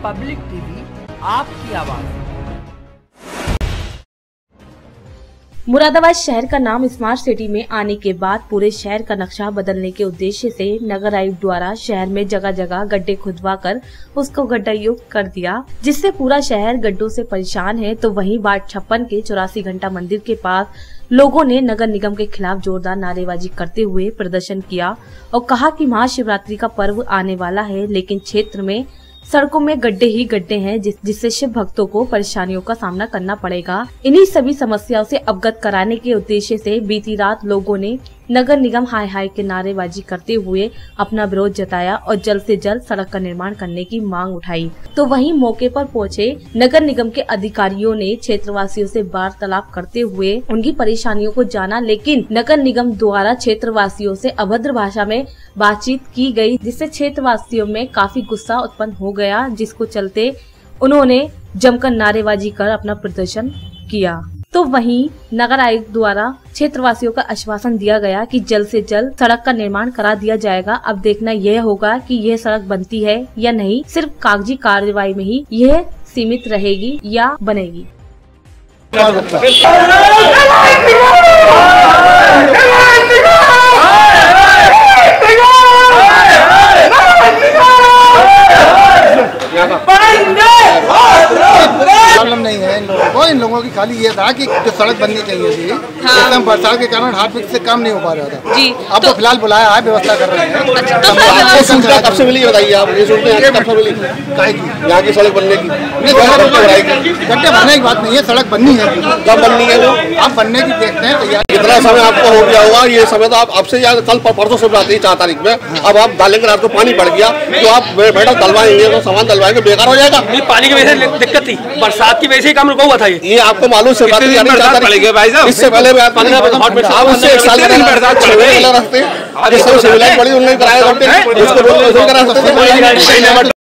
Public TV, आपकी आवाज। मुरादाबाद शहर का नाम स्मार्ट सिटी में आने के बाद पूरे शहर का नक्शा बदलने के उद्देश्य से नगर आयुक्त द्वारा शहर में जगह जगह गड्ढे खुदवाकर उसको गड्ढा युक्त कर दिया, जिससे पूरा शहर गड्ढों से परेशान है। तो वहीं वार्ड 56 के 84 घंटा मंदिर के पास लोगों ने नगर निगम के खिलाफ जोरदार नारेबाजी करते हुए प्रदर्शन किया और कहा कि महाशिवरात्रि का पर्व आने वाला है, लेकिन क्षेत्र में सड़कों में गड्ढे ही गड्ढे हैं, जिससे शिव भक्तों को परेशानियों का सामना करना पड़ेगा। इन्हीं सभी समस्याओं से अवगत कराने के उद्देश्य से बीती रात लोगों ने नगर निगम हाय हाय के नारेबाजी करते हुए अपना विरोध जताया और जल्द से जल्द सड़क का निर्माण करने की मांग उठाई। तो वहीं मौके पर पहुंचे नगर निगम के अधिकारियों ने क्षेत्रवासियों से वार्तालाप करते हुए उनकी परेशानियों को जाना, लेकिन नगर निगम द्वारा क्षेत्रवासियों से अभद्र भाषा में बातचीत की गई, जिससे क्षेत्रवासियों में काफी गुस्सा उत्पन्न हो गया, जिसको चलते उन्होंने जमकर नारेबाजी कर अपना प्रदर्शन किया। तो वहीं नगर आयुक्त द्वारा क्षेत्रवासियों का आश्वासन दिया गया कि जल्द से जल्द सड़क का निर्माण करा दिया जाएगा। अब देखना यह होगा कि यह सड़क बनती है या नहीं, सिर्फ कागजी कार्रवाई में ही यह सीमित रहेगी या बनेगी। प्रॉब्लम नहीं है इन लोगों की खाली ये था कि जो सड़क बननी चाहिए थी, एकदम बरसात के कारण हाथ से काम नहीं हो पा रहा था जी। अब तो फिलहाल बुलाया है, व्यवस्था कर रहे हैं। कब से मिली बताइए आप? ये सुनते हैं कब से मिली यहाँ की सड़क बनने की? गड्ढे भरने की बात नहीं है, सड़क बननी है। कब बननी है वो? आप बनने की देखते हैं तैयार। कितना समय आपको हो गया होगा? ये समय तो आप आपसे कल परसों से बनाते हैं 4 तारीख में। अब आप डालेंगे, रात को पानी पड़ गया तो आप मैडम डलवाएंगे तो सामान डलवाएंगे, बेकार हो जाएगा। पानी की वजह से दिक्कत थी, बरसात की वजह से काम रुका हुआ था। ये आपको मालूम से बात भाई साहब, इससे पहले आप उससे 1 साल रखते हैं, बड़ी उन्होंने कराया